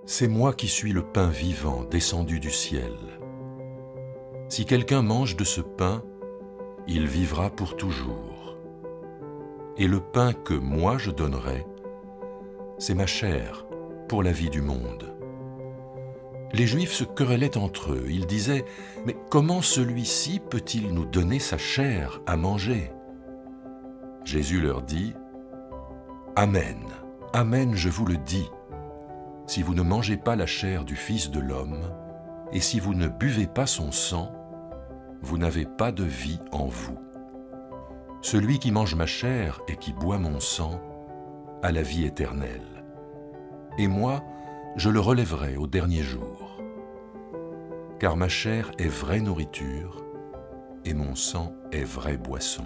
C'est moi qui suis le pain vivant descendu du ciel. Si quelqu'un mange de ce pain, il vivra pour toujours. Et le pain que moi je donnerai, c'est ma chair pour la vie du monde. Les Juifs se querellaient entre eux. Ils disaient « Mais comment celui-ci peut-il nous donner sa chair à manger ?» Jésus leur dit « Amen, Amen, je vous le dis. Si vous ne mangez pas la chair du Fils de l'homme, et si vous ne buvez pas son sang, vous n'avez pas de vie en vous. Celui qui mange ma chair et qui boit mon sang a la vie éternelle. Et moi, je le relèverai au dernier jour. Car ma chair est vraie nourriture et mon sang est vraie boisson.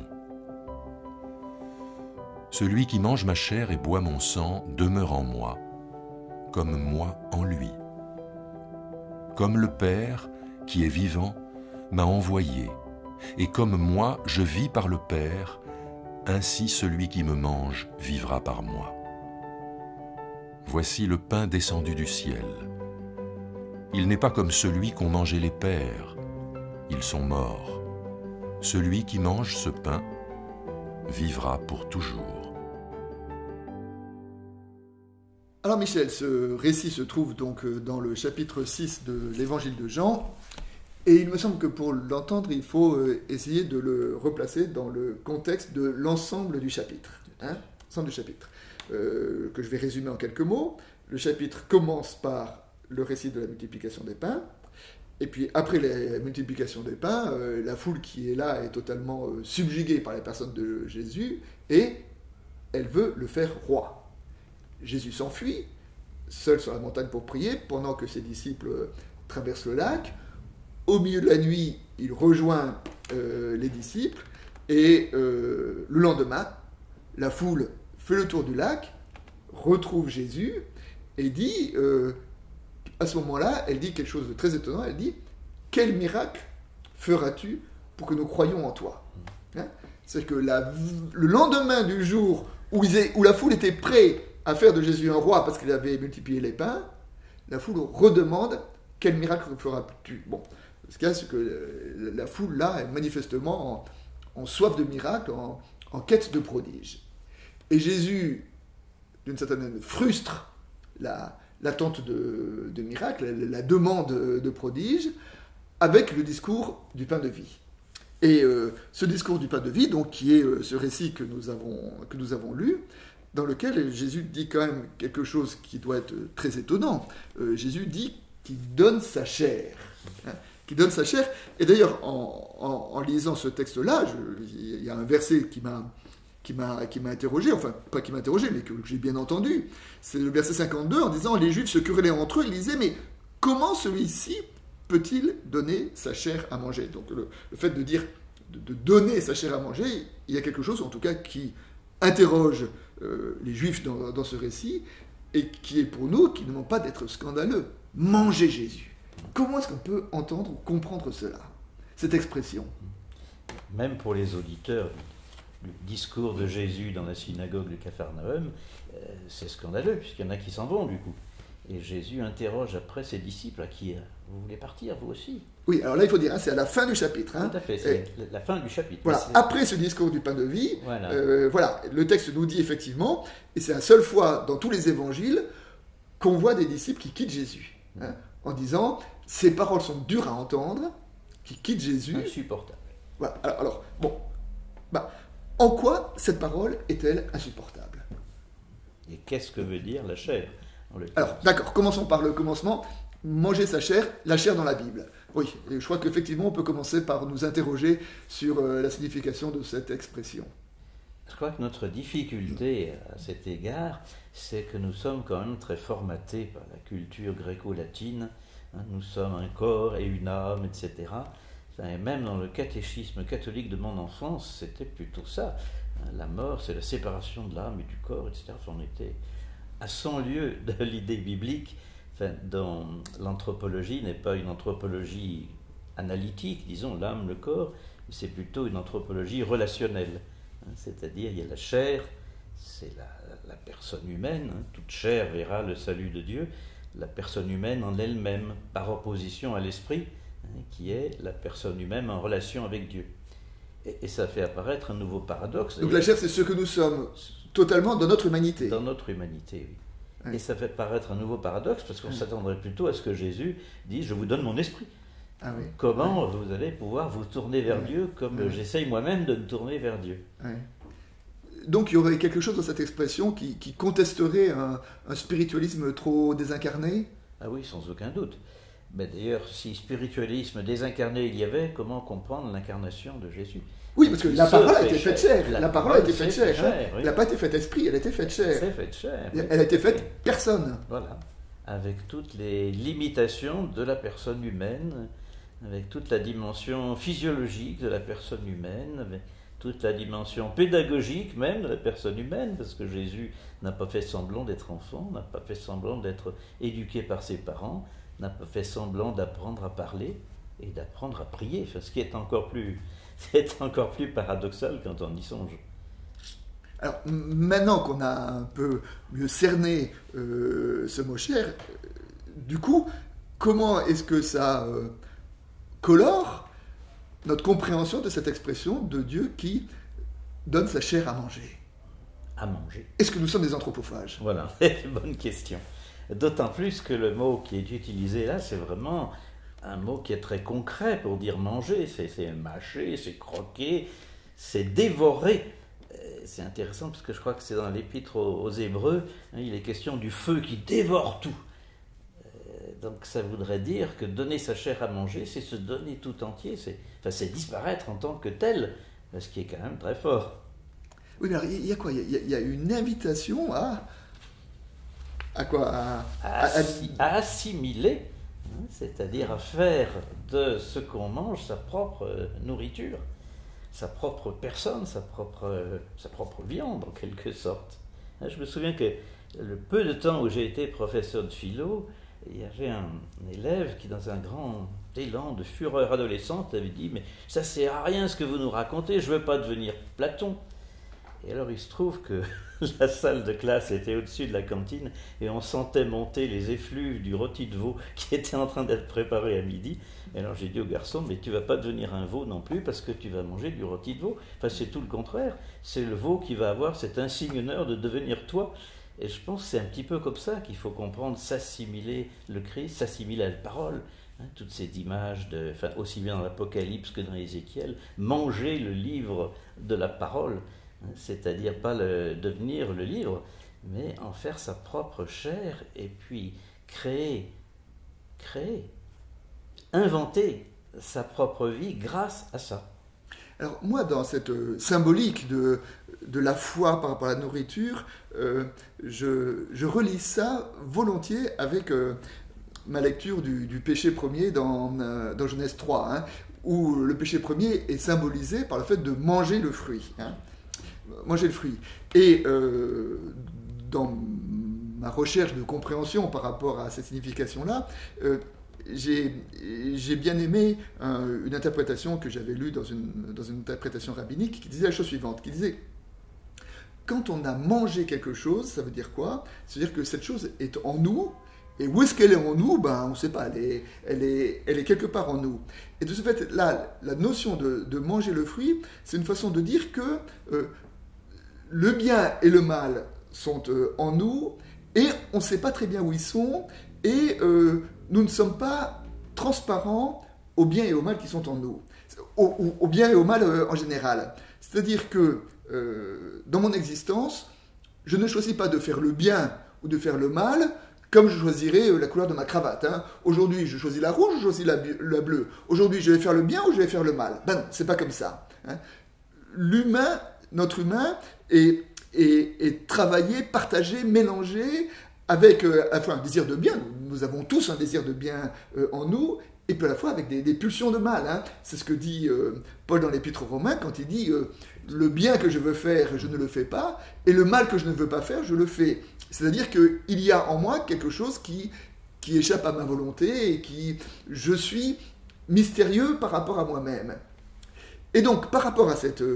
Celui qui mange ma chair et boit mon sang demeure en moi, comme moi en lui. Comme le Père, qui est vivant, m'a envoyé, et comme moi je vis par le Père, ainsi celui qui me mange vivra par moi. Voici le pain descendu du ciel. Il n'est pas comme celui qu'ont mangé les pères, ils sont morts. Celui qui mange ce pain vivra pour toujours. Alors Michel, ce récit se trouve donc dans le chapitre 6 de l'évangile de Jean, et il me semble que pour l'entendre, il faut essayer de le replacer dans le contexte de l'ensemble du chapitre. L'ensemble du chapitre, que je vais résumer en quelques mots. Le chapitre commence par le récit de la multiplication des pains, et puis après la multiplication des pains, la foule qui est là est totalement subjuguée par la personne de Jésus, et elle veut le faire roi. Jésus s'enfuit, seul sur la montagne pour prier, pendant que ses disciples traversent le lac. Au milieu de la nuit, il rejoint les disciples, et le lendemain, la foule fait le tour du lac, retrouve Jésus, et dit, à ce moment-là, elle dit quelque chose de très étonnant, elle dit « Quel miracle feras-tu pour que nous croyions en toi ?» C'est que le lendemain du jour où la foule était prête à faire de Jésus un roi parce qu'il avait multiplié les pains, la foule redemande « Quel miracle feras-tu » Bon, ce qu'il y a, c'est que la foule, là, est manifestement en soif de miracles, en quête de prodiges. Et Jésus, d'une certaine manière, frustre l'attente de miracles, la demande de prodiges, avec le discours du pain de vie. Et ce discours du pain de vie, donc, qui est ce récit que nous avons lu, dans lequel Jésus dit quand même quelque chose qui doit être très étonnant. Jésus dit qu'il donne sa chair. Qu'il donne sa chair. Et d'ailleurs, en lisant ce texte-là, il y a un verset qui m'a interrogé, enfin, pas qui m'a interrogé, mais que j'ai bien entendu. C'est le verset 52, en disant « Les Juifs se querellaient entre eux, ils disaient « Mais comment celui-ci peut-il donner sa chair à manger ?» Donc le fait de dire, de donner sa chair à manger, il y a quelque chose, en tout cas, qui interroge les Juifs dans ce récit, et qui est pour nous, qui ne manque pas d'être scandaleux. Manger Jésus. Comment est-ce qu'on peut entendre ou comprendre cela, cette expression? Même pour les auditeurs, le discours de Jésus dans la synagogue de Capharnaüm, c'est scandaleux, puisqu'il y en a qui s'en vont du coup. Et Jésus interroge après ses disciples, à qui vous voulez partir, vous aussi? Oui, alors là il faut dire, c'est à la fin du chapitre. Tout à fait, c'est la fin du chapitre. Voilà, après ce discours du pain de vie, voilà. Le texte nous dit effectivement, et c'est la seule fois dans tous les évangiles qu'on voit des disciples qui quittent Jésus, en disant, ces paroles sont dures à entendre, qui quittent Jésus. Insupportable. Voilà, alors bon, en quoi cette parole est-elle insupportable? Et qu'est-ce que veut dire la chair? Alors, d'accord, commençons par le commencement. Manger sa chair, la chair dans la Bible. Oui, et je crois qu'effectivement, on peut commencer par nous interroger sur la signification de cette expression. Je crois que notre difficulté à cet égard, c'est que nous sommes quand même très formatés par la culture gréco-latine. Nous sommes un corps et une âme, etc. Et même dans le catéchisme catholique de mon enfance, c'était plutôt ça. La mort, c'est la séparation de l'âme et du corps, etc. On était à 100 lieues de l'idée biblique, dont l'anthropologie n'est pas une anthropologie analytique, disons, l'âme, le corps, mais c'est plutôt une anthropologie relationnelle. C'est-à-dire, il y a la chair, c'est la personne humaine, toute chair verra le salut de Dieu, la personne humaine en elle-même, par opposition à l'esprit, qui est la personne humaine en relation avec Dieu. Et ça fait apparaître un nouveau paradoxe. Donc la chair, c'est ce que nous sommes totalement dans notre humanité. Dans notre humanité, oui. Oui. Et ça fait apparaître un nouveau paradoxe, parce qu'on s'attendrait plutôt à ce que Jésus dise « je vous donne mon esprit ». Ah oui. Comment vous allez pouvoir vous tourner vers Dieu comme j'essaye moi-même de me tourner vers Dieu. Oui. Donc il y aurait quelque chose dans cette expression qui contesterait un spiritualisme trop désincarné? Ah oui, sans aucun doute. Mais d'ailleurs, si spiritualisme désincarné il y avait, comment comprendre l'incarnation de Jésus? Oui, parce que la parole a été faite chair. La La parole a été faite s'est chair. chair, oui. Elle n'a pas été faite esprit, elle a été faite chair. C'est fait chair. Oui. Elle a été faite personne. Voilà. Avec toutes les limitations de la personne humaine, avec toute la dimension physiologique de la personne humaine, avec toute la dimension pédagogique même de la personne humaine, parce que Jésus n'a pas fait semblant d'être enfant, n'a pas fait semblant d'être éduqué par ses parents, n'a pas fait semblant d'apprendre à parler et d'apprendre à prier, enfin, ce qui est encore plus paradoxal quand on y songe. Alors maintenant qu'on a un peu mieux cerné ce mot chair, du coup, comment est-ce que ça colore notre compréhension de cette expression de Dieu qui donne sa chair à manger? À manger. Est-ce que nous sommes des anthropophages? Voilà, c'est une bonne question. D'autant plus que le mot qui est utilisé là, c'est vraiment un mot qui est très concret pour dire manger. C'est mâcher, c'est croquer, c'est dévorer. C'est intéressant parce que je crois que c'est dans l'épître aux Hébreux, il est question du feu qui dévore tout. Donc ça voudrait dire que donner sa chair à manger, c'est se donner tout entier, c'est disparaître en tant que tel, ce qui est quand même très fort. Oui, mais alors il y a quoi? Il y a une invitation à quoi? À assimiler, c'est-à-dire à faire de ce qu'on mange sa propre nourriture, sa propre personne, sa propre viande en quelque sorte. Je me souviens que le peu de temps où j'ai été professeur de philo, il y avait un élève qui, dans un grand élan de fureur adolescente, avait dit « Mais ça sert à rien ce que vous nous racontez, je ne veux pas devenir Platon ». Et alors il se trouve que la salle de classe était au-dessus de la cantine et on sentait monter les effluves du rôti de veau qui était en train d'être préparé à midi. Et alors j'ai dit au garçon, mais tu ne vas pas devenir un veau non plus parce que tu vas manger du rôti de veau. Enfin c'est tout le contraire, c'est le veau qui va avoir cet insigne honneur de devenir toi. Et je pense que c'est un petit peu comme ça qu'il faut comprendre, s'assimiler le Christ, s'assimiler à la parole. Toutes ces images, aussi bien dans l'Apocalypse que dans Ézéchiel, manger le livre de la parole. C'est-à-dire pas devenir le livre, mais en faire sa propre chair et puis créer, inventer sa propre vie grâce à ça. Alors moi, dans cette symbolique de la foi par rapport à la nourriture, je relis ça volontiers avec ma lecture du péché premier dans Genèse 3, où le péché premier est symbolisé par le fait de manger le fruit. Manger le fruit. Et dans ma recherche de compréhension par rapport à cette signification-là, j'ai bien aimé une interprétation que j'avais lue dans une interprétation rabbinique qui disait la chose suivante, qui disait quand on a mangé quelque chose, ça veut dire quoi? C'est-à-dire que cette chose est en nous, et où est-ce qu'elle est en nous? On ne sait pas, elle est quelque part en nous. Et de ce fait-là, la notion de manger le fruit, c'est une façon de dire que le bien et le mal sont en nous, et on ne sait pas très bien où ils sont, et nous ne sommes pas transparents au bien et au mal qui sont en nous, au bien et au mal en général. C'est-à-dire que dans mon existence, je ne choisis pas de faire le bien ou de faire le mal, comme je choisirais la couleur de ma cravate. Aujourd'hui, je choisis la rouge, je choisis la bleue. Aujourd'hui, je vais faire le bien ou je vais faire le mal. Ben non, c'est pas comme ça. L'humain, notre humain, est travaillé, partagé, mélangé avec un désir de bien. Nous avons tous un désir de bien en nous, et puis à la fois avec des pulsions de mal. C'est ce que dit Paul dans l'Épître aux Romains quand il dit le bien que je veux faire, je ne le fais pas, et le mal que je ne veux pas faire, je le fais. C'est-à-dire qu'il y a en moi quelque chose qui échappe à ma volonté et je suis mystérieux par rapport à moi-même. Et donc, par rapport à cette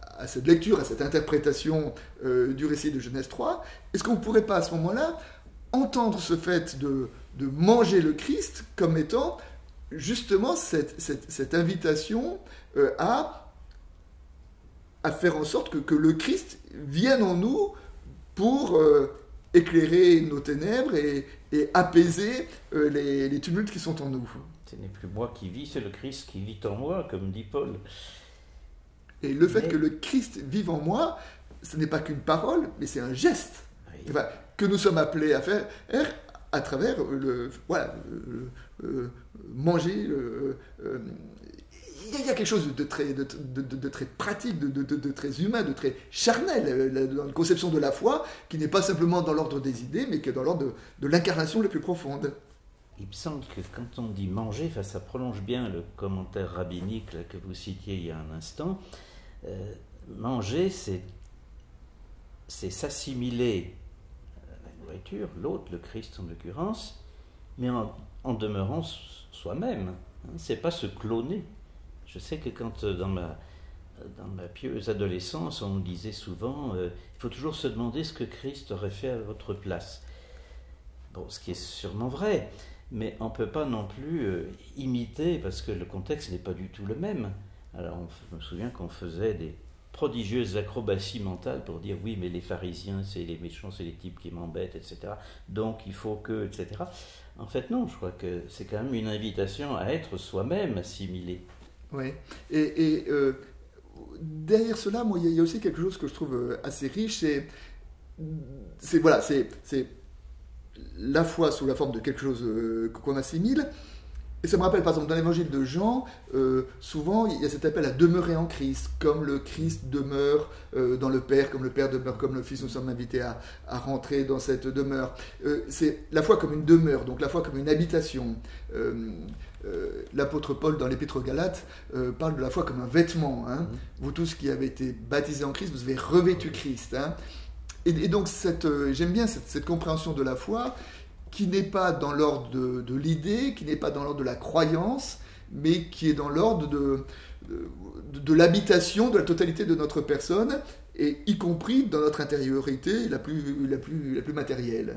lecture, à cette interprétation du récit de Genèse 3, est-ce qu'on ne pourrait pas à ce moment-là entendre ce fait de manger le Christ comme étant justement cette invitation à faire en sorte que le Christ vienne en nous pour éclairer nos ténèbres et apaiser les tumultes qui sont en nous. Ce n'est plus moi qui vis, c'est le Christ qui vit en moi, comme dit Paul. Et le fait que le Christ vive en moi, ce n'est pas qu'une parole, mais c'est un geste. Oui. Enfin, que nous sommes appelés à faire à travers manger. Il y a quelque chose de très pratique, de très humain, de très charnel dans la conception de la foi, qui n'est pas simplement dans l'ordre des idées, mais qui est dans l'ordre de l'incarnation la plus profonde. Il me semble que quand on dit manger, ça prolonge bien le commentaire rabbinique là, que vous citiez il y a un instant. Manger, c'est s'assimiler à la nourriture, l'autre, le Christ en l'occurrence, mais en demeurant soi-même. C'est pas se cloner. Je sais que quand dans ma pieuse adolescence, on me disait souvent il faut toujours se demander ce que Christ aurait fait à votre place. Bon, ce qui est sûrement vrai, mais on ne peut pas non plus imiter, parce que le contexte n'est pas du tout le même. Alors, je me souviens qu'on faisait des prodigieuses acrobaties mentales pour dire oui, mais les pharisiens, c'est les méchants, c'est les types qui m'embêtent, etc. Donc, il faut que, etc. En fait, non, je crois que c'est quand même une invitation à être soi-même assimilé. Oui, et derrière cela, moi, il y a aussi quelque chose que je trouve assez riche, c'est la foi sous la forme de quelque chose qu'on assimile. Et ça me rappelle, par exemple, dans l'évangile de Jean, souvent, il y a cet appel à demeurer en Christ, comme le Christ demeure dans le Père, comme le Père demeure comme le Fils, nous sommes invités à rentrer dans cette demeure. C'est la foi comme une demeure, donc la foi comme une habitation. L'apôtre Paul, dans l'Épître aux Galates, parle de la foi comme un vêtement. Hein. Vous tous qui avez été baptisés en Christ, vous avez revêtu Christ. Hein. Et donc, j'aime bien cette compréhension de la foi, qui n'est pas dans l'ordre de l'idée, qui n'est pas dans l'ordre de la croyance, mais qui est dans l'ordre de l'habitation de la totalité de notre personne, et y compris dans notre intériorité la plus matérielle.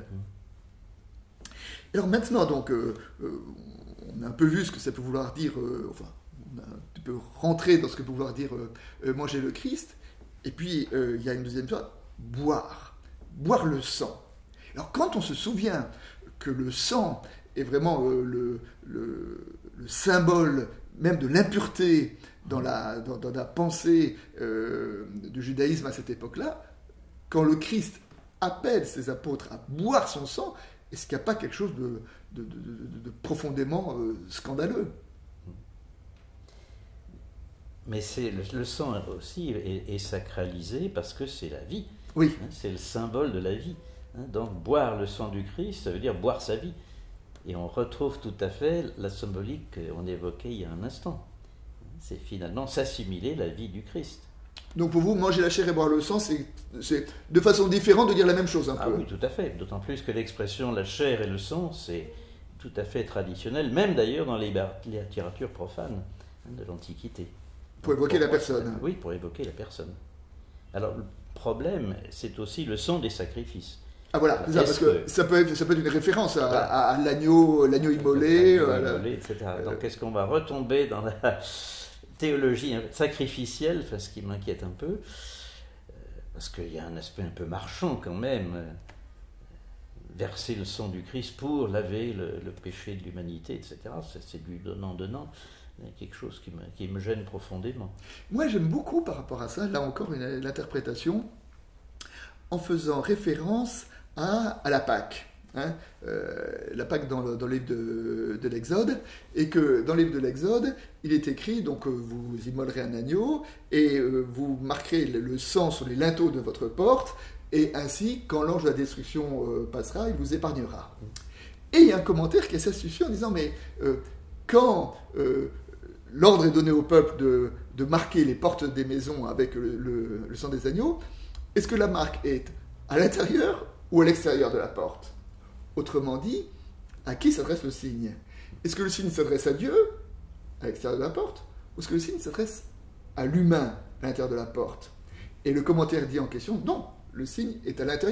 Alors maintenant, donc, on a un peu vu ce que ça peut vouloir dire, on a un petit peu rentré dans ce que peut vouloir dire manger le Christ, et puis il y a une deuxième chose, boire le sang. Alors quand on se souvient que le sang est vraiment le symbole même de l'impureté dans la pensée du judaïsme à cette époque-là, quand le Christ appelle ses apôtres à boire son sang, est-ce qu'il n'y a pas quelque chose de profondément scandaleux? Mais le sang aussi est sacralisé parce que c'est la vie. Oui. C'est le symbole de la vie. Donc boire le sang du Christ, ça veut dire boire sa vie. Et on retrouve tout à fait la symbolique qu'on évoquait il y a un instant. C'est finalement s'assimiler la vie du Christ. Donc pour vous, manger la chair et boire le sang, c'est de façon différente de dire la même chose un peu. Ah oui, tout à fait. D'autant plus que l'expression la chair et le sang, c'est tout à fait traditionnel, même d'ailleurs dans les littératures profanes de l'Antiquité. Pour évoquer la personne. Oui, pour évoquer la personne. Alors le problème, c'est aussi le sang des sacrifices. Ah voilà, c'est ça, parce que ça peut être une référence à l'agneau immolé, etc. Donc est-ce qu'on va retomber dans la théologie sacrificielle, ce qui m'inquiète un peu, parce qu'il y a un aspect un peu marchand quand même, verser le sang du Christ pour laver le péché de l'humanité, etc. C'est du donnant-donnant. Il y a quelque chose qui me gêne profondément. Moi, j'aime beaucoup par rapport à ça, là encore, l'interprétation en faisant référence à la Pâque. Hein, la Pâque dans le livre de l'Exode, et que dans le livre de l'Exode, il est écrit, donc vous immolerez un agneau, et vous marquerez le sang sur les linteaux de votre porte, et ainsi, quand l'ange de la destruction passera, il vous épargnera. Et il y a un commentaire qui est assez astucieux en disant, mais quand l'ordre est donné au peuple de marquer les portes des maisons avec le sang des agneaux, est-ce que la marque est à l'intérieur ou à l'extérieur de la porte? Autrement dit, à qui s'adresse le signe? Est-ce que le signe s'adresse à Dieu, à l'extérieur de la porte, ou est-ce que le signe s'adresse à l'humain, à l'intérieur de la porte? Et le commentaire dit en question, non, le signe est à l'intérieur.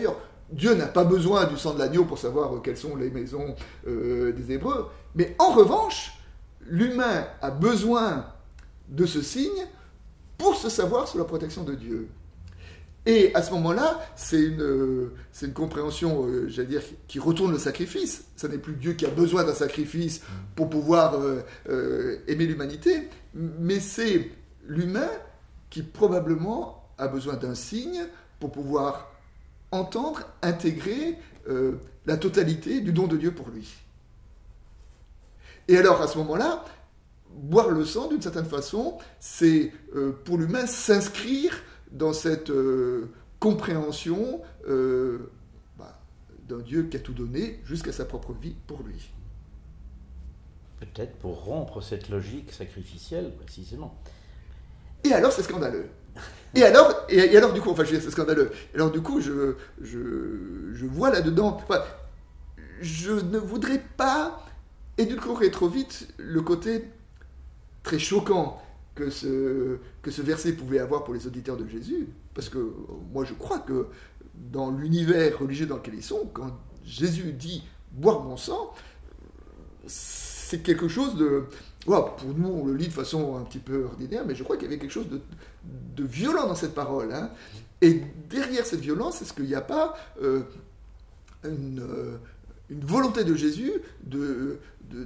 Dieu n'a pas besoin du sang de l'agneau pour savoir quelles sont les maisons des Hébreux, mais en revanche, l'humain a besoin de ce signe pour se savoir sous la protection de Dieu. Et à ce moment-là, c'est une compréhension, j'allais dire, qui retourne le sacrifice. Ce n'est plus Dieu qui a besoin d'un sacrifice pour pouvoir aimer l'humanité, mais c'est l'humain qui probablement a besoin d'un signe pour pouvoir entendre, intégrer la totalité du don de Dieu pour lui. Et alors, à ce moment-là, boire le sang, d'une certaine façon, c'est pour l'humain s'inscrire dans cette compréhension d'un Dieu qui a tout donné jusqu'à sa propre vie pour lui. Peut-être pour rompre cette logique sacrificielle, précisément. Et alors, c'est scandaleux. Et alors, du coup, enfin, c'est scandaleux. Alors, du coup, je vois là-dedans... Enfin, je ne voudrais pas édulcorer trop vite le côté très choquant que ce verset pouvait avoir pour les auditeurs de Jésus. Parce que moi, je crois que dans l'univers religieux dans lequel ils sont, quand Jésus dit « boire mon sang », c'est quelque chose de... Wow, pour nous, on le lit de façon un petit peu ordinaire, mais je crois qu'il y avait quelque chose de violent dans cette parole. Hein. Et derrière cette violence, est-ce qu'il n'y a pas une volonté de Jésus de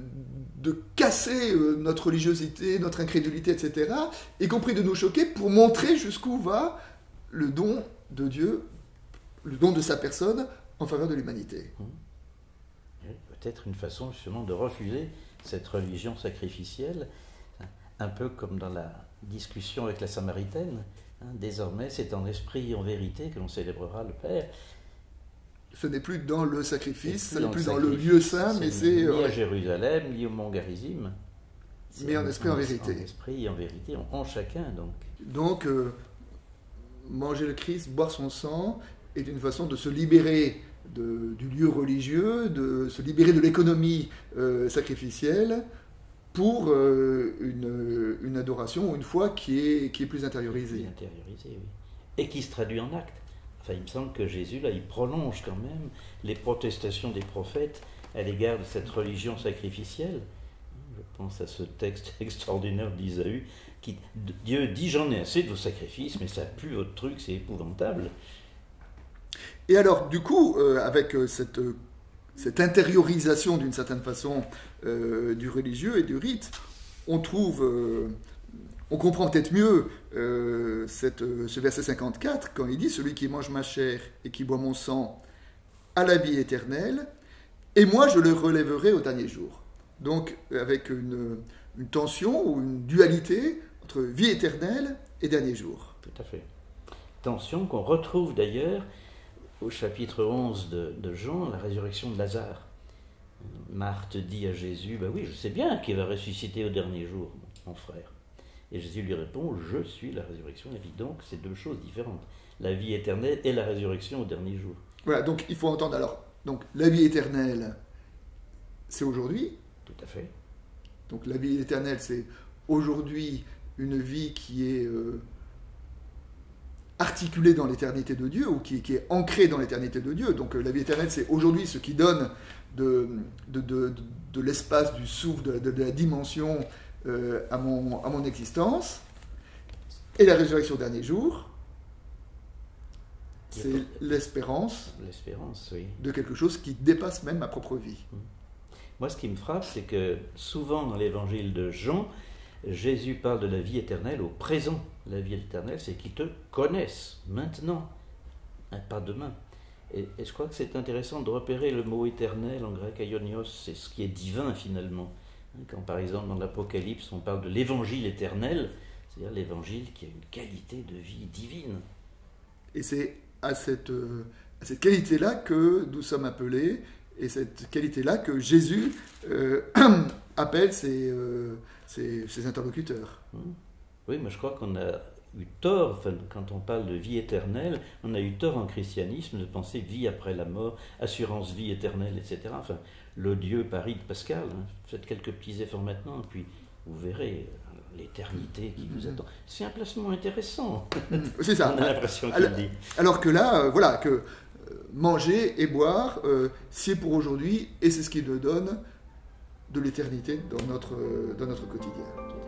casser notre religiosité, notre incrédulité, etc., y compris de nous choquer, pour montrer jusqu'où va le don de Dieu, le don de sa personne en faveur de l'humanité. Peut-être une façon justement de refuser cette religion sacrificielle, un peu comme dans la discussion avec la Samaritaine. Désormais, c'est en esprit et en vérité que l'on célébrera le Père. Ce n'est plus dans le sacrifice, ce n'est plus dans le lieu saint, mais c'est... Ni à Jérusalem, ni au Mont Garizim. Mais en esprit et en vérité. En esprit et en vérité, en chacun, donc. Donc, manger le Christ, boire son sang, est une façon de se libérer du lieu religieux, de se libérer de l'économie sacrificielle pour une adoration ou une foi qui est plus intériorisée. Intériorisée, oui. Et qui se traduit en actes. Enfin, il me semble que Jésus, là, il prolonge quand même les protestations des prophètes à l'égard de cette religion sacrificielle. Je pense à ce texte extraordinaire d'Isaïe qui, Dieu dit, j'en ai assez de vos sacrifices, mais ça pue votre truc, c'est épouvantable. Et alors, du coup, avec cette intériorisation d'une certaine façon du religieux et du rite, on comprend peut-être mieux ce verset 54 quand il dit « Celui qui mange ma chair et qui boit mon sang a la vie éternelle, et moi je le relèverai au dernier jour. » Donc avec une tension ou une dualité entre vie éternelle et dernier jour. Tout à fait. Tension qu'on retrouve d'ailleurs au chapitre 11 de Jean, la résurrection de Lazare. Marthe dit à Jésus, « Ben oui, je sais bien qu'il va ressusciter au dernier jour, mon frère. » Et Jésus lui répond, « Je suis la résurrection et la vie. » Donc, c'est deux choses différentes. La vie éternelle et la résurrection au dernier jour. Voilà, donc il faut entendre alors. Donc, la vie éternelle, c'est aujourd'hui. Tout à fait. Donc, la vie éternelle, c'est aujourd'hui une vie qui est articulée dans l'éternité de Dieu, ou qui est ancrée dans l'éternité de Dieu. Donc, la vie éternelle, c'est aujourd'hui ce qui donne de l'espace, du souffle, de la dimension à mon existence. Et la résurrection au dernier jour, c'est l'espérance oui. de quelque chose qui dépasse même ma propre vie. Moi, ce qui me frappe, c'est que souvent dans l'évangile de Jean, Jésus parle de la vie éternelle au présent. La vie éternelle, c'est qu'ils te connaissent maintenant, pas demain. Et je crois que c'est intéressant de repérer le mot éternel en grec aionios, c'est ce qui est divin finalement. Quand par exemple dans l'Apocalypse on parle de l'évangile éternel, c'est-à-dire l'évangile qui a une qualité de vie divine. Et c'est à cette qualité-là que nous sommes appelés, et cette qualité-là que Jésus appelle ses interlocuteurs. Oui, mais je crois qu'on a eu tort, enfin, quand on parle de vie éternelle, on a eu tort en christianisme de penser vie après la mort, assurance vie éternelle, etc. Enfin, l'odieux pari de Pascal. Faites quelques petits efforts maintenant, puis vous verrez l'éternité qui vous attend. C'est un placement intéressant. C'est ça. On a l'impression qu'il dit. Alors que là, voilà, que manger et boire, c'est pour aujourd'hui et c'est ce qui nous donne de l'éternité dans notre quotidien.